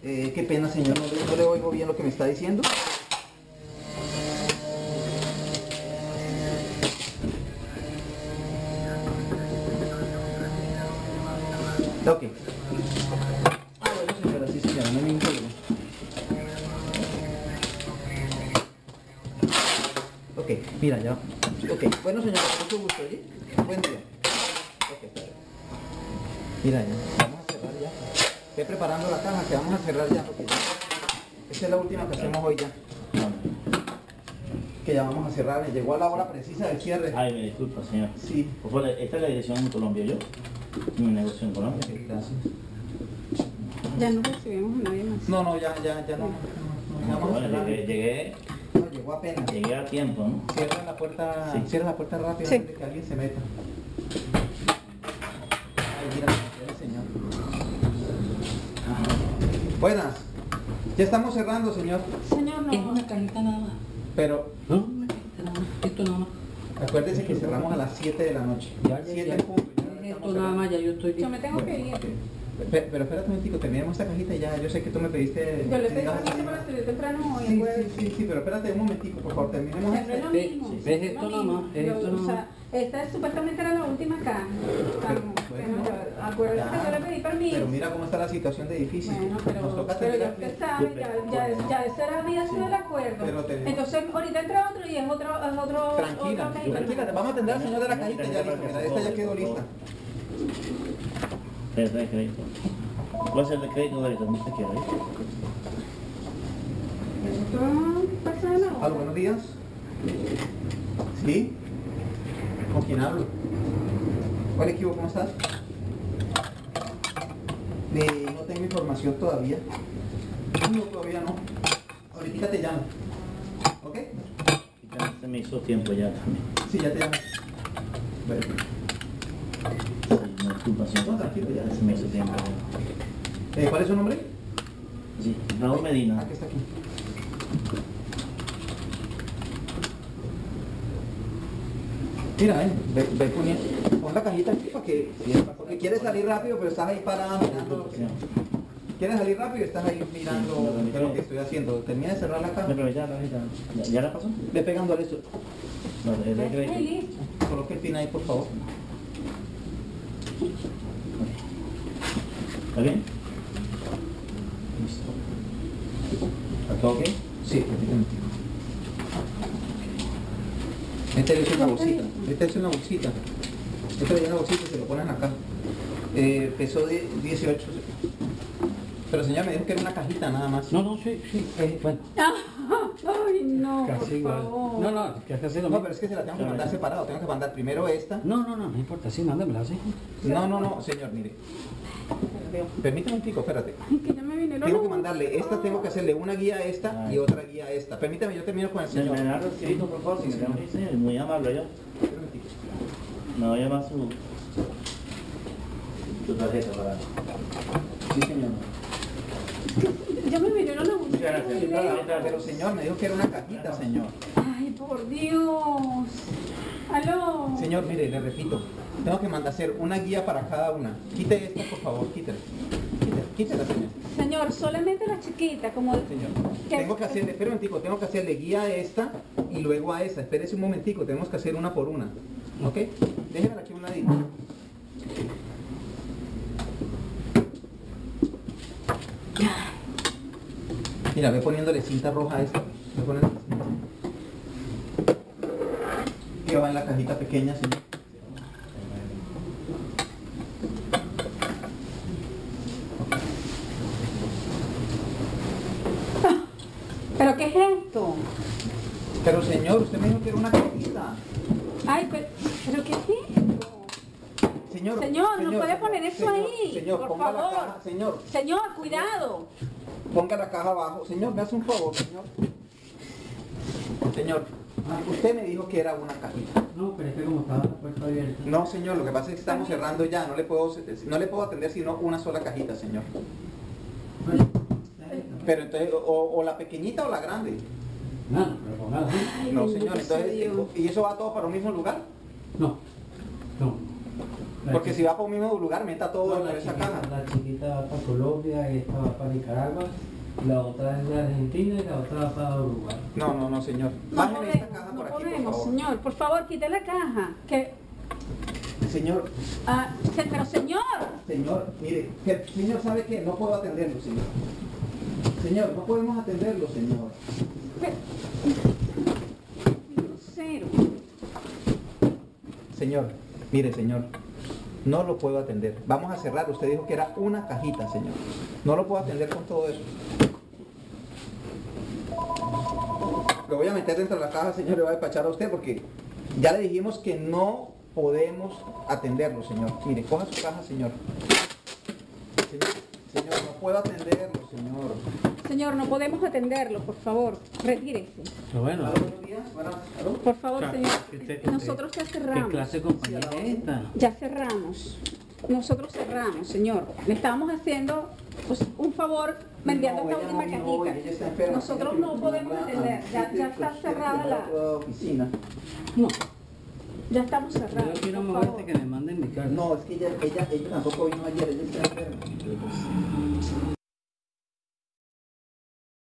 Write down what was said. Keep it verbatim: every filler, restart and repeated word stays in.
Eh, qué pena, señor, no, le- no le oigo bien lo que me está diciendo. Ok. Ah, bueno, señora, sí, señora, no hay ningún problema. Ok, mira, ya. Ok, bueno, señora, con mucho gusto, ¿oye? Buen día. Ok, está bien. Mira, ya, vamos a cerrar ya. Estoy preparando la caja que vamos a cerrar ya, porque ya. Esta es la última que hacemos hoy ya. Que ya vamos a cerrar, me llegó a la hora precisa del cierre. Ay, me disculpa, señor. Sí. Por favor, esta es la dirección en Colombia, ¿yo? Mi negocio en Colombia. Ok, gracias. Ya no recibimos a nadie más. No, no, ya, ya, ya no. no, no, ya vamos a Bueno, cerrar. llegué, llegué, No, llegó apenas. llegué a tiempo, ¿no? Cierra la puerta, Sí. cierra la puerta rápido Sí. antes de que alguien se meta. Ay, mira, el señor. Buenas. Ya estamos cerrando, señor. Señor, no. Es una cajita nada más. Pero No, una cajita nada más. Esto nada más. acuérdese que cerramos a las siete de la noche. Ya, ya, siete ya. en punto. ya Es estamos esto nada más, cerrando. ya yo estoy Yo bien. me tengo que ir. Ok. Pe- Pero espérate un momentico, terminemos esta cajita y ya. Yo sé que tú me pediste. Yo le que pedí ibas a permiso salir. para salir temprano hoy. Sí, acuérdate. sí, sí, sí, pero espérate un momentico, por favor, terminemos Siempre es esto. lo Ve- mismo. ¿ves siempre es esto lo nada mismo. más? ¿Es Yo, esto o nada sea, más? esta supuestamente era la última caja. Pero, Vamos, bueno, bueno, yo- acuérdate que yo le pedí permiso. Pero mira cómo está la situación de difícil. Bueno, Nos pero, toca pero terminar ya usted bien. sabe, ya, ya, ya ese era había sido el acuerdo. Pero te- Entonces, ahorita entra otro y es otro, es otro. Tranquila, otra cajita. tranquila, vamos a atender al señor de la cajita ya listo. Mira, esta ya quedó lista. Tarjeta de crédito. Puede ser de crédito o débito, como usted quiera, ¿viste? Esto pasa de la hora. Aló, buenos días. ¿Sí? ¿Con quién hablo? Hola, equipo, ¿cómo estás? Eh, no tengo información todavía. No, todavía no. Ahorita te llamo. ¿Ok? Y también se me hizo tiempo ya también. Sí, ya te llamo. Bueno. Sí, no, disculpa, señor. No, tranquilo, ya. Se me hizo tiempo. Eh, ¿Cuál es su nombre? Sí, Raúl Medina. Ah, que está aquí. Mira, eh, ve, ve poniendo, pon la cajita aquí para que, porque quieres salir rápido, pero estás ahí parada mirando. Quieres salir rápido y estás ahí mirando qué es lo que estoy haciendo. Termina de cerrar la caja. No, pero ya, ya, ya, ¿ya la pasó? Ve pegándole eso. No, es de Ay, crédito. listo. Coloque el pin ahí, por favor. ¿Está bien? Listo. ¿Está todo ok? Sí, efectivamente. Este es una bolsita. Este es una bolsita. Este le llena una bolsita y se lo ponen acá. Eh, pesó de dieciocho. Pero señor me dijo que era una cajita nada más. No, no, sí, sí. eh, bueno, Ay, no, casi por igual. favor. No, no, que casi lo No, mismo. pero es que se la tengo que mandar separado. Tengo que mandar primero esta. No, no, no, no importa, sí, mándamela, sí. No, no, no, señor, mire. Permítame un pico, espérate. Ay, que ya me vinieron Tengo que los- mandarle esta, tengo que hacerle una guía a esta y otra guía a esta. Permítame, yo termino con el Se señor. me da recibito, por favor, si me llama. Sí, señor, muy amable yo. Espera un pico. Me voy a llamar su, su tarjeta para... Sí, señor. Ya me vinieron los Muchas gracias. Sí, Pero señor, me dijo que era una cajita, señor. Ay, por Dios. Aló. Señor, mire, le repito, tengo que mandar hacer una guía para cada una. Quite esta, por favor, quítela. Quítela, quítela, señor. Señor, solamente la chiquita, como... Señor, ¿Qué? tengo que hacerle, espera un momentico, tengo que hacerle guía a esta y luego a esta. Espérese un momentico, tenemos que hacer una por una. ¿Ok? Déjenla aquí a un ladito. Mira, ve poniéndole cinta roja a esta. Ve poniéndole cinta. Que va en la cajita pequeña, señor. ¿Pero qué es esto? Pero señor, usted me dijo que era una cajita. Ay, pero, ¿pero qué es esto? Señor, Señor, no puede poner eso señor, ahí, Señor, por ponga la favor. caja, señor, Señor, cuidado. ponga la caja abajo. Señor, me hace un favor, señor. Señor, usted me dijo que era una cajita. No, pero es que como estaba la puerta abierta. No, señor, lo que pasa es que estamos cerrando ya. No le puedo, no le puedo atender sino una sola cajita, señor. Bueno, es esta. Pero entonces, o, o la pequeñita o la grande. Nada, pero con nada. No, bendito señor, sea entonces, Dios. ¿y eso va todo para un mismo lugar? No, no. Porque si va para un mismo lugar, meta todo No, en la esa chiquita, caja. la chiquita va para Colombia, esta va para Nicaragua, la otra es de Argentina y la otra va para Uruguay. No, no, no, señor. No Bájeme esta podemos, caja no por aquí, por podemos, favor. señor. Por favor, quite la caja. Que, Señor, ah, se- pero señor, señor, mire, que el señor sabe que no puedo atenderlo, señor. Señor, no podemos atenderlo, señor. pe- grosero. Señor, mire, señor, no lo puedo atender. Vamos a cerrar. Usted dijo que era una cajita, señor. No lo puedo atender con todo eso. Lo voy a meter dentro de la caja, señor, le voy a despachar a usted porque ya le dijimos que no podemos atenderlo, señor. Mire, coja su caja, señor. Señor, señor, no puedo atenderlo, señor. Señor, no podemos atenderlo, por favor. Retírese. Pero bueno, ¿Aló, buenos días? Buenas- ¿aló? Por favor, Claro, señor. usted- usted- Nosotros ya ¿qué cerramos. clase de compañía es esta? Ya cerramos. Nosotros cerramos, señor. Le estábamos haciendo pues, un favor vendiendo No, esta ella última no vino hoy, ella está cajita. enferma. Nosotros Tiene que no podemos llevarla atender. al Ya, sitio ya que está usted cerrada tiene la. que ir a la oficina. No. Ya estamos Yo cerrados. quiero por moverte favor. que me manden mi carta. No, es que ella, ella, ella tampoco vino ayer, ella está enferma.